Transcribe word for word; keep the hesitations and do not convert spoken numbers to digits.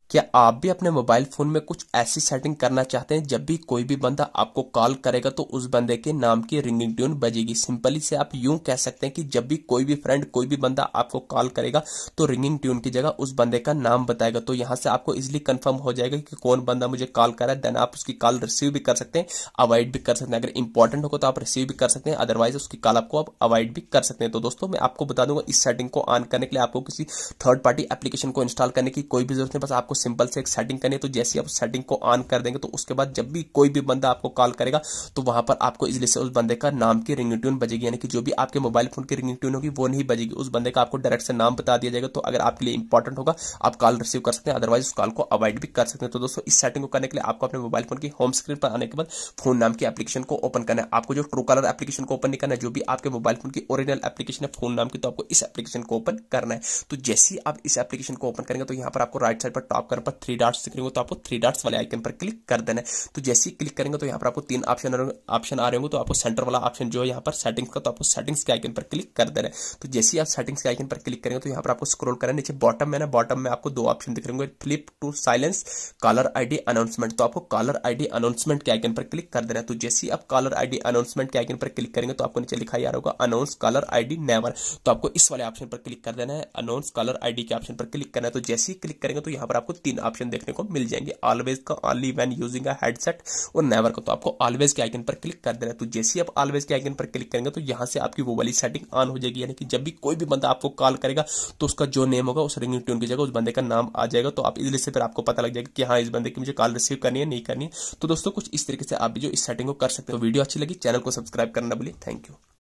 क्या आप भी अपने मोबाइल फोन में कुछ ऐसी सेटिंग करना चाहते हैं जब भी कोई भी बंदा आपको कॉल करेगा तो उस बंदे के नाम की रिंगिंग ट्यून बजेगी? सिंपली से आप यूं कह सकते हैं कि जब भी कोई भी फ्रेंड कोई भी बंदा आपको कॉल करेगा तो रिंगिंग ट्यून की जगह उस बंदे का नाम बताएगा। तो यहां से आपको इजिली कंफर्म हो जाएगा कि कौन बंदा मुझे कॉल कर रहा है। देन आप उसकी कॉल रिसीव भी कर सकते हैं, अवॉइड भी कर सकते हैं। अगर इंपॉर्टेंट होगा तो आप रिसीव भी कर सकते हैं, अदरवाइज उसकी कॉल आपको आप अवॉइड भी कर सकते हैं। तो दोस्तों मैं आपको बता दूंगा, इस सेटिंग को ऑन करने के लिए आपको किसी थर्ड पार्टी एप्लीकेशन को इंस्टॉल करने की कोई भी जरूरत नहीं, बस आपको सिंपल से एक सेटिंग करनी है। तो जैसे आप सेटिंग को ऑन कर देंगे तो उसके बाद जब भी कोई भी बंदा आपको कॉल करेगा तो वहां पर आपको इजिली से उस बंदे का नाम की रिंगटोन बजेगी, यानी कि जो भी आपके मोबाइल फोन की रिंगटोन होगी वो नहीं बजेगी, उस बंदे का आपको डायरेक्ट से नाम बता दिया जाएगा। तो अगर आपके लिए इंपॉर्टेंट होगा आप कॉल रिसीव कर सकते हैं, अदरवाइज उस कॉल को अवॉइड भी कर सकते हैं। तो दोस्तों इस सेटिंग को करने के लिए आपको अपने मोबाइल फोन की होम स्क्रीन पर आने के बाद फोन नाम की एप्लीकेशन को ओपन करना है। आपको जो ट्रू कॉलर एप्लीकेशन को ओपन नहीं करना है, जो भी आपके मोबाइल फोन की ओरिजिनल एप्लीकेशन है फोन नाम की, तो आपको इस एप्लीकेशन को ओपन करना है। तो जैसे ही आप इस एप्लीकेशन को ओपन करेंगे तो यहाँ पर आपको राइट साइड पर टॉप कर पर थ्री डॉट्स दिख रहे होंगे, तो आपको थ्री डॉट्स वाले आइकन पर क्लिक कर देना है। तो जैसे ही क्लिक करेंगे तो यहाँ पर आपको तीन ऑप्शन ऑप्शन आ रहे होंगे, तो आपको सेंटर वाला ऑप्शन जो है यहाँ पर सेटिंग्स का, तो आपको सेटिंग्स के आइकन पर क्लिक कर देना है। तो जैसे ही आप सेटिंग्स के आइकन पर क्लिक करेंगे तो यहाँ पर आपको स्क्रॉल करना है नीचे बॉटम में ना, बॉटम में आपको दो ऑप्शन दिख रहे होंगे, flip to silence, caller ID announcement. तो आपको कॉलर आईडी अनाउंसमेंट के आइकन पर क्लिक कर देना है। तो जैसे ही आप कॉलर आईडी अनाउंसमेंट के आइकन पर क्लिक करेंगे तो आपको नीचे लिखा आ रहा होगा अनाउंस कॉलर आईडी नेवर। तो आपको इस वाले ऑप्शन पर क्लिक कर देना है, अनाउंस कॉलर आईडी के ऑप्शन पर क्लिक करना है। तो जैसे ही क्लिक करेंगे तो यहाँ पर आपको तीन ऑप्शन देखने को मिल जाएंगे, ऑलवेज का, only when using a headset और नेवर का। तो आपको ऑलवेज के आइकन पर क्लिक कर देना है। तो जैसे ही आप ऑलवेज के आइकन पर क्लिक करेंगे तो यहाँ से आपकी वो वाली सेटिंग ऑन हो जाएगी, यानी कि जब भी कोई भी बंदा आपको कॉल करेगा तो उसका जो नेम होगा उस रिंगिंग ट्यून की जगह उस बंदे का नाम आ जाएगा। तो आप इजीली से फिर आपको पता लग जाएगा कि हाँ इस बंदे की मुझे कॉल रिसीव करनी है नहीं करनी है। तो दोस्तों कुछ इस तरीके से आप भी जो इस सेटिंग को कर सकते हो। वीडियो अच्छी लगी चैनल को सब्सक्राइब करना ना भूलिए। Thank you.